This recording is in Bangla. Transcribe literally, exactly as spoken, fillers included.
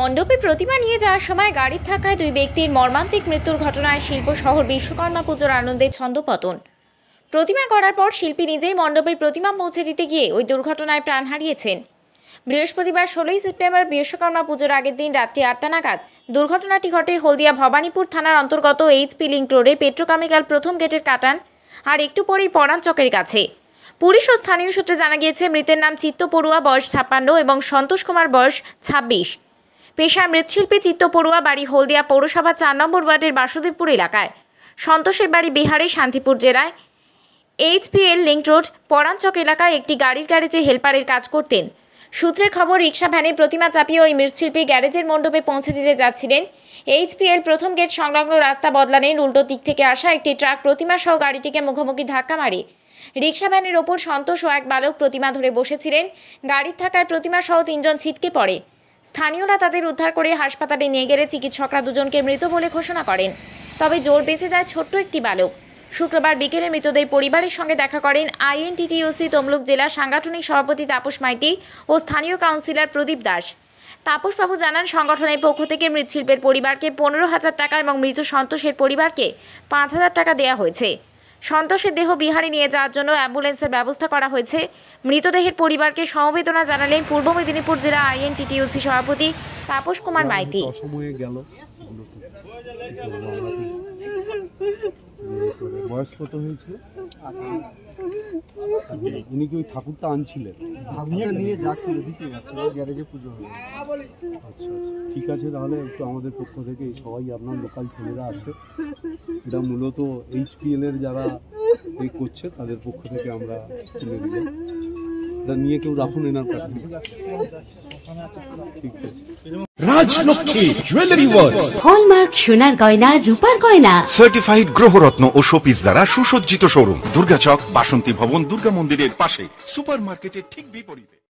মণ্ডপে প্রতিমা নিয়ে যাওয়ার সময় গাড়ির ধাক্কায় দুই ব্যক্তির মর্মান্তিক মৃত্যুর ঘটনায় শিল্প শহর বিশ্বকর্মা পুজোর আনন্দে ছন্দপতন। প্রতিমা করার পর শিল্পী নিজেই মণ্ডপে প্রতিমা পৌঁছে দিতে গিয়ে ওই দুর্ঘটনায় প্রাণ হারিয়েছেন। বৃহস্পতিবার ষোলোই সেপ্টেম্বর বিশ্বকর্মা পুজোর আগের দিন রাত্রি আটটা নাগাদ দুর্ঘটনাটি ঘটে হলদিয়া ভবানীপুর থানার অন্তর্গত এইচপি লিঙ্ক রোডে পেট্রোকেমিক্যাল প্রথম গেটের কাটান আর একটু পরেই পরাণ চকের কাছে। পুলিশ ও স্থানীয় সূত্রে জানা গিয়েছে মৃতের নাম চিত্ত পড়ুয়া, বয়স ছাপ্পান্ন এবং সন্তোষ কুমার, বয়স ছাব্বিশ। পেশায় মৃৎশিল্পী চিত্ত পড়ুয়া, বাড়ি হলদিয়া পৌরসভা চার নম্বর ওয়ার্ডের বাসুদেবপুর এলাকায়। সন্তোষের বাড়ি বিহারের শান্তিপুর জেলায় এইচপিএল লিঙ্ক রোড পরাণচক এলাকায় একটি গাড়ির গ্যারেজে হেলপারের কাজ করতেন। সূত্রের খবর, রিক্সা ভ্যানে প্রতিমা চাপিয়ে ওই মৃৎশিল্পী গ্যারেজের মণ্ডপে পৌঁছে দিতে যাচ্ছিলেন। এইচপিএল প্রথম গেট সংলগ্ন রাস্তা বদলানোর উল্টো দিক থেকে আসা একটি ট্রাক প্রতিমা সহ গাড়িটিকে মুখোমুখি ধাক্কা মারে। রিক্সা ভ্যানের ওপর সন্তোষ ও এক বালক প্রতিমা ধরে বসেছিলেন। গাড়ির ধাক্কায় প্রতিমা সহ তিনজন ছিটকে পড়ে। স্থানীয়রা তাদের উদ্ধার করে হাসপাতালে নিয়ে গেলে চিকিৎসকরা দুজনকে মৃত বলে ঘোষণা করেন। তবে জোর বেঁচে যায় ছোট্ট একটি বালক। শুক্রবার বিকেলে মৃতদের পরিবারের সঙ্গে দেখা করেন আইএনটিটিইউসি তমলুক জেলা সাংগঠনিক সভাপতি তাপস মাইতি ও স্থানীয় কাউন্সিলর প্রদীপ দাস। তাপসবাবু জানান, সংগঠনের পক্ষ থেকে মৃৎশিল্পের পরিবারকে পনেরো হাজার টাকা এবং মৃত সন্তোষের পরিবারকে পাঁচ হাজার টাকা দেওয়া হয়েছে। সন্তোষের দেহ বিহারে নিয়ে যাওয়ার জন্য অ্যাম্বুলেন্সের ব্যবস্থা করা হয়েছে। মৃতদেহের পরিবারকে সমবেদনা জানালেন পূর্ব মেদিনীপুর জেলা আইএনটিটিইউসি সভাপতি তাপস কুমার মাইতি। বয়স কত হয়েছিল? উনি কি ওই ঠাকুরটা আনছিলেন? নিয়ে যাচ্ছিল, দিতে যাচ্ছিল, গ্যারেজে পুজো হয়ে। আচ্ছা আচ্ছা, ঠিক আছে, তাহলে একটু আমাদের পক্ষ থেকে সবাই আপনার লোকাল ছেলেরা আছে, এটা মূলত এইচপিএল এর যারা এই করছে তাদের পক্ষ থেকে আমরা তুলে দিলাম। এটা নিয়ে কেউ রাখুন এনার কাছে। ঠিক আছে। রাজলক্ষ্মী জুয়েলারি ওয়ার্কস, হলমার্ক সোনার গয়না, রূপার গয়না, সার্টিফাইড গ্রহরত্ন ও শোপিস দ্বারা সুসজ্জিত শোরুম, দুর্গাচক, বাসন্তী ভবন, দুর্গা মন্দিরের পাশে, সুপার মার্কেটের ঠিক বিপরীতে।